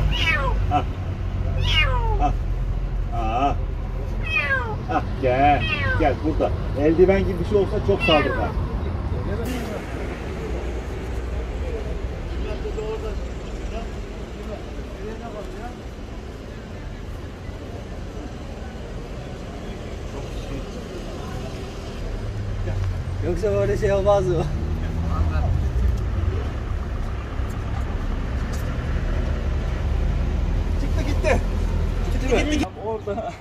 Ah. Ah. Ah. Ah. Gel. Gel burada. Eldiven gibi bir şey olsa çok saldırgan. Yoksa böyle şey olmaz mı? Çıktı gitti. Gitti gitti. Orada.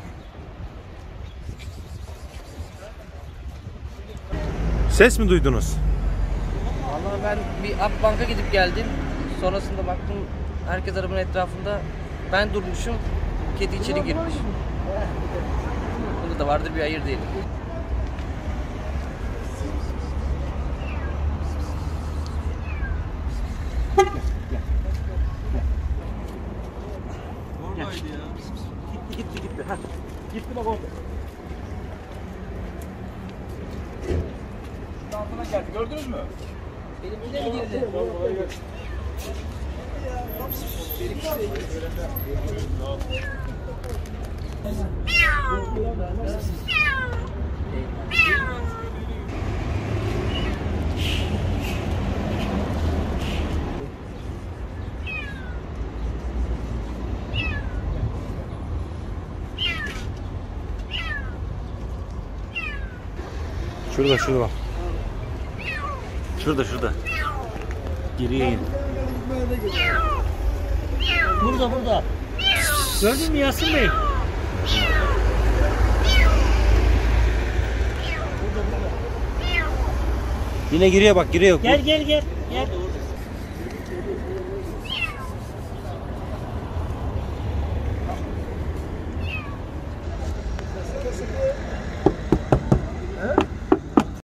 Ses mi duydunuz? Vallahi ben bir Akbank'a gidip geldim. Sonrasında baktım herkes arabanın etrafında. Ben durmuşum. Kedi içeri girmiş. Bunda da vardır bir hayır diyelim. Oradaydı ya. Gitti gitti. Ha. Gitti bak orada. Altına geldi. Gördünüz mü? Benimkine mi girdi? Şurada şurada bak. Şurada. Geriye in. Burada. Gördün mü Yasin Bey? Yine giriyor bak, giriyor. Gel.